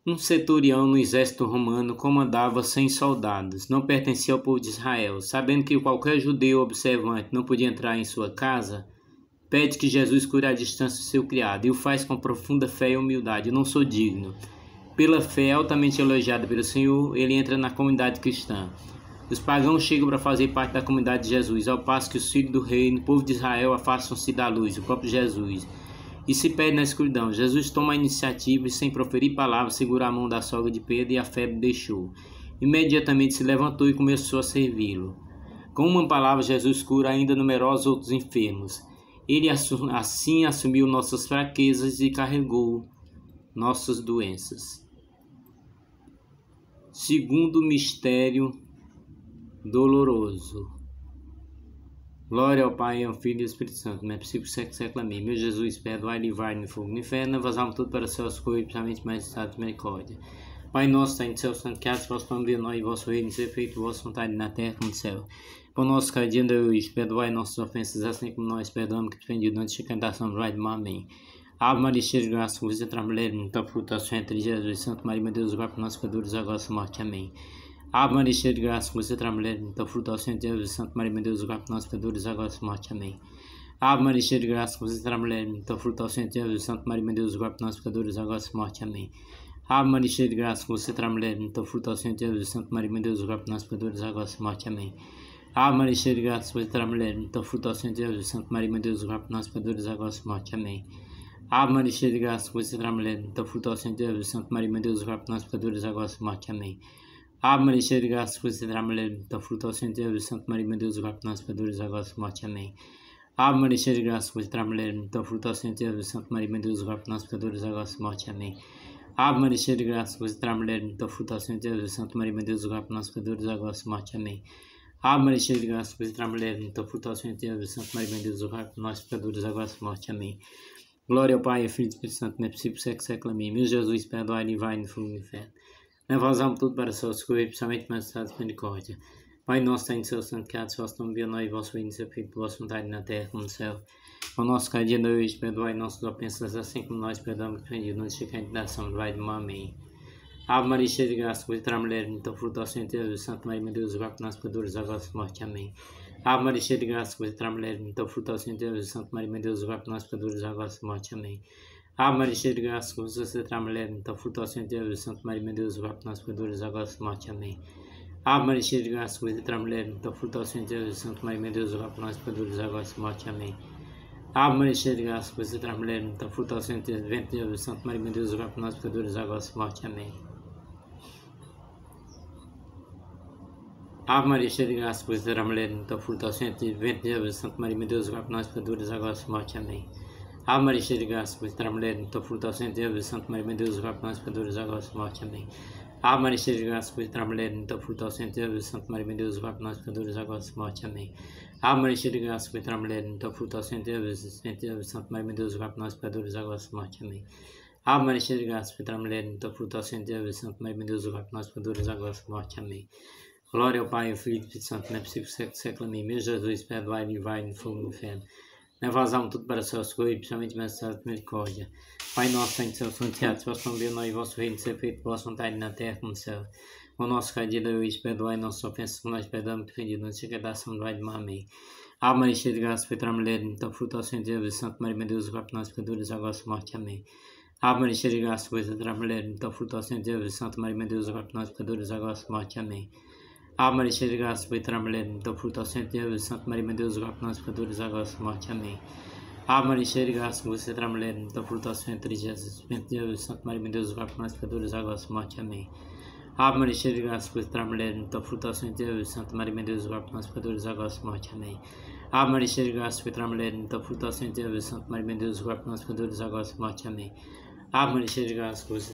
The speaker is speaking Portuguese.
Um centurião no exército romano comandava 100 soldados. Não pertencia ao povo de Israel. Sabendo que qualquer judeu observante não podia entrar em sua casa, pede que Jesus cure à distância o seu criado e o faz com profunda fé e humildade. Eu não sou digno. Pela fé altamente elogiada pelo Senhor, ele entra na comunidade cristã. Os pagãos chegam para fazer parte da comunidade de Jesus, ao passo que os filhos do reino, o povo de Israel, afastam-se da luz, o próprio Jesus, e se perde na escuridão. Jesus toma a iniciativa e, sem proferir palavras, segura a mão da sogra de Pedro e a febre deixou. Imediatamente se levantou e começou a servi-lo. Com uma palavra, Jesus cura ainda numerosos outros enfermos. Ele assim assumiu nossas fraquezas e carregou nossas doenças. Segundo mistério doloroso. Glória ao Pai, ao Filho e ao Espírito Santo, não é possível século, amém. Meu Jesus, perdoai, livrai no fogo no inferno, vós almas tudo para os céus, correi, principalmente mais estado de misericórdia. Pai nosso, está em céu, santificado seja o vosso nome, venha a nós, vosso reino, seja feito vossa vontade na terra como no céu. Pão nosso cada dia de hoje, perdoai nossas ofensas, assim como nós perdoamos que ofendido antes de tentação, vai de mal, amém. Ave Maria, cheia de graça, vos entre as mulheres, muita fruta, entre Jesus, Santo Maria, meu Deus, guarda por nós pecadores, agora e morte, amém. Ave Maria, cheia de graça, você entre as mulheres, muita fruta ao Senhor Jesus, Santa Maria, meu Deus, guarda por nós pecadores, agora e morte, amém. Ave Maria, cheia de graça, você entre as mulheres, muita fruta ao Senhor Jesus, Santa Maria, meu Deus, guarda por nós pecadores, agora e morte, amém. Ave Maria, cheia de graça, você entre as mulheres, muita fruta ao Senhor Jesus, Santa Maria, meu Deus, guarda por nós pecadores, agora e morte, amém. Ave Maria, cheia de graça, você entre as mulheres, muita fruta ao Senhor Jesus, Santa Maria, meu Deus, guarda por nós pecadores, agora e morte, amém. Ave Maria, cheia de graça, você entre as mulheres, muita fruta ao Senhor Jesus, Santa Maria, meu Deus, guarda por nós pecadores, agora e morte, amém. Ave Maria, cheia de graça, você entre as mulheres, muita fruta ao Senhor Jesus, Santa Maria, meu Deus, guarda por nós pecadores, agora e morte, amém. Ave Maria, cheia de graça, você entre as mulheres, muita fruta ao Senhor Jesus, Santa Maria, meu Deus, guarda por nós pecadores, agora e morte, amém. Ave Maria, cheia de graça, você entre as mulheres, muita fruta ao Senhor Jesus, Santa Maria, meu Deus, guarda por nós pecadores, agora e morte, amém. Ave Maria, cheia de graça, você entre as mulheres, muita fruta ao Senhor Jesus, Santa Maria, meu Deus, guarda por nós pecadores, agora e morte, amém. Glória ao Pai, ao Filho e ao Espírito Santo, não é possível século, amém. Meu Jesus, perdoai, livrai no fogo do inferno. Leva as almas tudo para o céu, socorrer, principalmente mais estado de misericórdia. Pai nosso, está em céu, santificado seja o vosso nome, venha a nós, vosso reino, seja feito por vossa vontade na terra como no céu. O nosso cada dia de hoje, perdoai nossas ofensas, assim como nós perdoamos que ofendido, não deixe cair em tentação, vai de mal, amém. Ave Maria, cheia de graça, você entre as mulheres, muita fruta ao Senhor Jesus, Santa Maria, meu Deus, guarda por nós pecadores, agora e morte, amém. Ave Maria, cheia de graça, você entre as mulheres, muita fruta ao Senhor Jesus, Santa Maria, meu Deus, guarda por nós pecadores, agora e morte, amém. Ave Maria, cheia de graça, você entre as mulheres, muita fruta ao Senhor Jesus, Santa Maria, meu Deus, guarda por nós pecadores, agora e morte, amém. Ave Maria, cheia de graça, você entre as mulheres, muita fruta ao Senhor Jesus, Santa Maria, meu Deus, guarda por nós pecadores, agora e morte, amém. Ave Maria, cheia de graça, você entre as mulheres, muita fruta ao Senhor Jesus, Santa Maria, meu Deus, guarda por nós pecadores, agora e morte, amém. Ave Maria, cheia de graça, você entre as mulheres, muita fruta ao Senhor Jesus, Santa Maria, meu Deus, guarda por nós pecadores, agora e morte, amém. Ave Maria, cheia de graça, você entre as mulheres, muita fruta ao Senhor Jesus, Santa Maria, meu Deus, guarda por nós pecadores, agora e morte, amém. Ave Maria, cheia de graça, você entre as mulheres, muita fruta ao Senhor Jesus, Santa Maria, meu Deus, guarda por nós pecadores, agora e morte, amém. Ave Maria, cheia de graça, você entre as mulheres, muita fruta ao Senhor Jesus, Santa Maria, meu Deus, guarda por nós pecadores, agora e morte, amém. Ave Maria, cheia de graça, você entre as mulheres, muita fruta ao Senhor Jesus, Santa Maria, meu Deus, guarda por nós pecadores, agora e morte, amém. Glória ao Pai, ao Filho e ao Espírito Santo, não é possível século, amém. Meu Jesus, perdoai, livrai no fogo do inferno. Leva as almas tudo para o céu, socorrer, principalmente mais estado de misericórdia. Pai nosso, está em céu, santificado seja o vosso nome, venha a nós, vosso reino, seja feito por vossa vontade na terra como no céu. O nosso cada dia de hoje, perdoai nossas ofensas, como nós perdoamos que ofendido, não deixe cair em tentação, vai de mal, amém. Ave Maria, cheia de graça, feita a mulher, então fruto ao Senhor Jesus, Santa Maria, meu Deus, guarda por nós pecadores, agora e morte, amém. Ave Maria, cheia de graça, feita a mulher, então fruto ao Senhor Jesus, Santa Maria, meu Deus, guarda por nós pecadores, agora e morte, amém. Ave Maria, cheia de graça, feita a mulher, então fruto ao Senhor Jesus, Santa Maria, meu Deus, guarda por nós pecadores, agora e morte, amém. Ave Maria, cheia de graça, você entre as mulheres, então fruto ao Senhor Jesus, Santa Maria, meu Deus, guarda por nós pecadores, agora e morte, amém. Ave Maria, cheia de graça, você entre as mulheres, então fruto ao Senhor Jesus, Santa Maria, meu Deus, guarda por nós pecadores, agora e morte, amém. Ave Maria, cheia de graça, você entre as mulheres, então fruto ao Senhor Jesus, Santa Maria, meu Deus, guarda por nós pecadores, agora e morte, amém. Ave Maria, cheia de graça, você